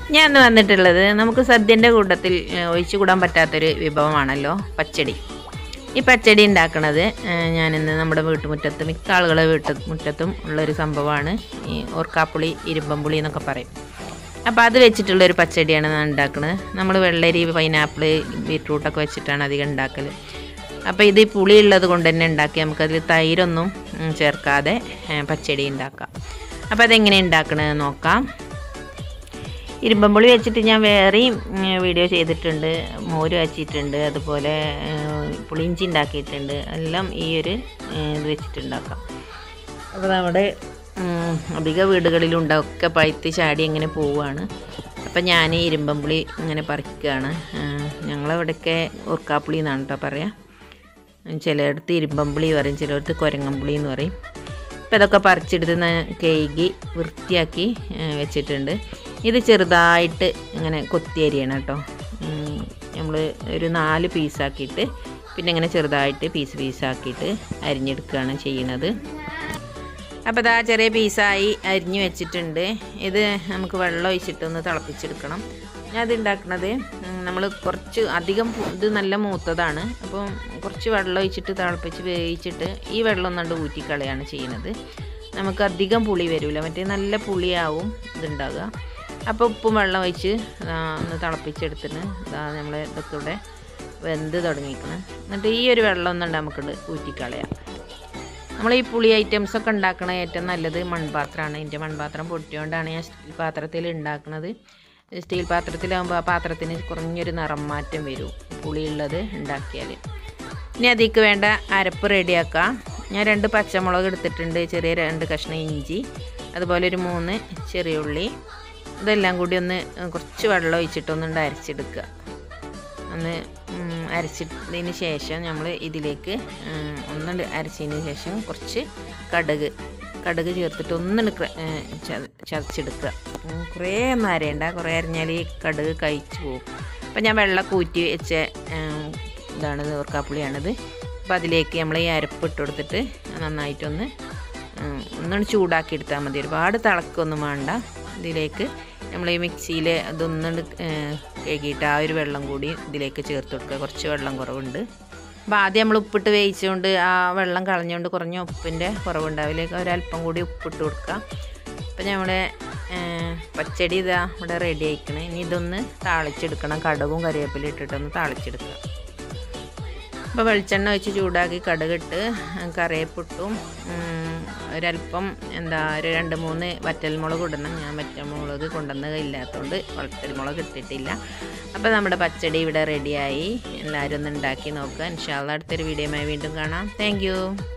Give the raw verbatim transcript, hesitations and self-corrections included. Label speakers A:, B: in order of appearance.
A: ഞാൻ ഇന്ന് വന്നിട്ടുള്ളത് നമുക്ക് സദ്യൻ്റെ കൂട്ടത്തിൽ ഒഴിച്ചു കൂടാൻ പറ്റാത്തൊരു വിഭവമാണല്ലോ പച്ചടി. ഈ പച്ചടി ഉണ്ടാക്കുന്നത് ഞാനിന്ന് നമ്മുടെ വീട്ടുമുറ്റത്ത് മിക്ക ആളുകളെ വീട്ടു മുറ്റത്തും ഉള്ളൊരു സംഭവമാണ് ഈ ഓർക്കാപ്പുളി, ഇരുമ്പമ്പുളി എന്നൊക്കെ പറയും. അപ്പോൾ അത് വെച്ചിട്ടുള്ളൊരു പച്ചടിയാണ് ഞാൻ ഉണ്ടാക്കുന്നത്. നമ്മൾ വെള്ളരി, പൈനാപ്പിൾ, ബീറ്റ്റൂട്ടൊക്കെ വെച്ചിട്ടാണ് അധികം ഉണ്ടാക്കൽ. അപ്പോൾ ഇത് പുളി ഉള്ളത് കൊണ്ട് തന്നെ ഉണ്ടാക്കി നമുക്കതിൽ തൈരൊന്നും ചേർക്കാതെ പച്ചടി ഉണ്ടാക്കാം. അപ്പോൾ അതെങ്ങനെ ഉണ്ടാക്കണമെന്ന് നോക്കാം. ഇരുമ്പമ്പുളി വെച്ചിട്ട് ഞാൻ വേറെയും വീഡിയോ ചെയ്തിട്ടുണ്ട്, മോര് വച്ചിട്ടുണ്ട്, അതുപോലെ പുളിയിഞ്ചി ഉണ്ടാക്കിയിട്ടുണ്ട്. എല്ലാം ഈ ഒരു ഇത് വെച്ചിട്ടുണ്ടാക്കാം. അപ്പോൾ നമ്മുടെ അധിക വീടുകളിലുണ്ടാവും ഒക്കെ പഴുത്ത് ചാടി അങ്ങനെ പോവുകയാണ്. അപ്പം ഞാൻ ഇരുമ്പമ്പുളി ഇങ്ങനെ പറിക്കുകയാണ്. ഞങ്ങളവിടെയൊക്കെ ഓർക്കാപ്പുളി എന്നാണ് കേട്ടോ പറയാം. ചിലയിടത്ത് ഇരുമ്പമ്പുളി പറയും, ചിലയിടത്ത് കുരങ്ങമ്പുളി എന്ന് പറയും. അപ്പോൾ ഇതൊക്കെ പറിച്ചെടുത്ത് കഴുകി വൃത്തിയാക്കി വെച്ചിട്ടുണ്ട്. ഇത് ചെറുതായിട്ട് ഇങ്ങനെ കൊത്തി അരിയണം കേട്ടോ. നമ്മൾ ഒരു നാല് പീസാക്കിയിട്ട് പിന്നെ ഇങ്ങനെ ചെറുതായിട്ട് പീസ് പീസാക്കിയിട്ട് അരിഞ്ഞെടുക്കുകയാണ് ചെയ്യുന്നത്. അപ്പോൾ ഇതാ ചെറിയ പീസായി അരിഞ്ഞ് വെച്ചിട്ടുണ്ട്. ഇത് നമുക്ക് വെള്ളം ഒഴിച്ചിട്ടൊന്ന് തിളപ്പിച്ചെടുക്കണം. ഞാൻ ഇത് ഉണ്ടാക്കുന്നത് നമ്മൾ കുറച്ച് അധികം ഇത് നല്ല മൂത്തതാണ്. അപ്പം കുറച്ച് വെള്ളം ഒഴിച്ചിട്ട് തിളപ്പിച്ച് വേവിച്ചിട്ട് ഈ വെള്ളം ഒന്നുകൊണ്ട് ഊറ്റിക്കളയാണ് ചെയ്യുന്നത്. നമുക്ക് അധികം പുളി വരില്ല, മറ്റേ നല്ല പുളിയാവും ഇതുണ്ടാകുക. അപ്പോൾ ഉപ്പും വെള്ളം ഒഴിച്ച് ഒന്ന് തിളപ്പിച്ചെടുത്തിന് ഇതാ നമ്മൾ ഇതൊക്കെ ഇവിടെ വെന്ത് തുടങ്ങിയിരിക്കണം. എന്നിട്ട് ഈ ഒരു വെള്ളം ഒന്നുണ്ട് നമുക്കിത് ഊറ്റിക്കളയാം. നമ്മൾ ഈ പുളി ഐറ്റംസൊക്കെ ഉണ്ടാക്കണ ഏറ്റവും നല്ലത് മൺപാത്രമാണ്. എൻ്റെ മൺപാത്രം പൊട്ടിയോണ്ടാണ് ഞാൻ സ്റ്റീൽ പാത്രത്തിൽ ഉണ്ടാക്കുന്നത്. സ്റ്റീൽ പാത്രത്തിലാകുമ്പോൾ ആ പാത്രത്തിന് കുറഞ്ഞൊരു നിറം മാറ്റം വരും പുളിയുള്ളത് ഉണ്ടാക്കിയാൽ. ഇനി അതിലേക്ക് വേണ്ട അരപ്പ് റെഡിയാക്കാം. ഞാൻ രണ്ട് പച്ചമുളക് എടുത്തിട്ടുണ്ട്, ചെറിയ രണ്ട് കഷ്ണം ഇഞ്ചി, അതുപോലെ ഒരു മൂന്ന് ചെറിയ ഉള്ളി. ഇതെല്ലാം കൂടി ഒന്ന് കുറച്ച് വെള്ളം ഒഴിച്ചിട്ടൊന്നുണ്ട് അരച്ചെടുക്കുക. ഒന്ന് അരച്ചതിന് ശേഷം നമ്മൾ ഇതിലേക്ക് ഒന്നുണ്ട് അരച്ചതിന് ശേഷം കുറച്ച് കടുക് കടുക് ചേർത്തിട്ട് ഒന്നുണ്ട് ചതച്ചെടുക്കുക. കുറേ ഒന്നും അരയണ്ട, കുറേ അരഞ്ഞാൽ ഈ കടുക് കഴിച്ചു പോകും. അപ്പം ഞാൻ വെള്ളം കൂറ്റി വെച്ച ഇതാണ് ഓർക്കാപ്പുളിയാണിത്. അപ്പം അതിലേക്ക് നമ്മൾ ഈ അരപ്പ് ഇട്ട് കൊടുത്തിട്ട് നന്നായിട്ടൊന്ന് ഒന്നും ചൂടാക്കി എടുത്താൽ മതി. ഒരുപാട് തിളക്കൊന്നും വേണ്ട. ഇതിലേക്ക് നമ്മൾ ഈ മിക്സിയിൽ അതൊന്നുകൊണ്ട് കഴുകിയിട്ട് ആ ഒരു വെള്ളം കൂടി ഇതിലേക്ക് ചേർത്ത് കൊടുക്കുക. കുറച്ച് വെള്ളം കുറവുണ്ട്. അപ്പോൾ ആദ്യം നമ്മൾ ഉപ്പിട്ട് വേവിച്ചുകൊണ്ട് ആ വെള്ളം കളഞ്ഞുകൊണ്ട് കുറഞ്ഞ ഉപ്പിൻ്റെ കുറവുണ്ട്. അതിലേക്ക് ഒരല്പം കൂടി ഉപ്പിട്ട് കൊടുക്കുക. അപ്പോൾ നമ്മുടെ പച്ചടി ഇതാ ഇവിടെ റെഡി ആയിക്കണം. ഇനി ഇതൊന്ന് താളിച്ചെടുക്കണം. കടുകും കറിവേപ്പില ഇട്ടിട്ടൊന്ന് താളിച്ചെടുക്കുക. അപ്പോൾ വെളിച്ചെണ്ണ വെച്ച് ചൂടാക്കി കടുകിട്ട് കറിവേപ്പിട്ടും ഒരല്പം എന്താ ഒരു രണ്ട് മൂന്ന് വറ്റൽമുളക് ഇടണം. ഞാൻ വറ്റൽമുളക് കൊണ്ടുവന്നത് ഇല്ലാത്തതുകൊണ്ട് വറ്റൽമുളക് ഇട്ടിട്ടില്ല. അപ്പോൾ നമ്മുടെ പച്ചടി ഇവിടെ റെഡിയായി. എല്ലാവരും ഒന്ന് ഉണ്ടാക്കി നോക്കുക. ഇൻഷാ അല്ലാഹ് അടുത്തൊരു വീഡിയോയുമായി വീണ്ടും കാണാം. താങ്ക്